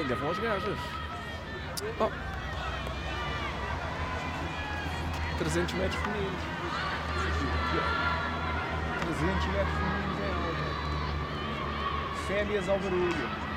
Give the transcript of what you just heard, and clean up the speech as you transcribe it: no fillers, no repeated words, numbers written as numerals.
Ainda vão as gajas. Oh. 300 metros femininos. 300 metros femininos em alta. Fêmeas ao barulho.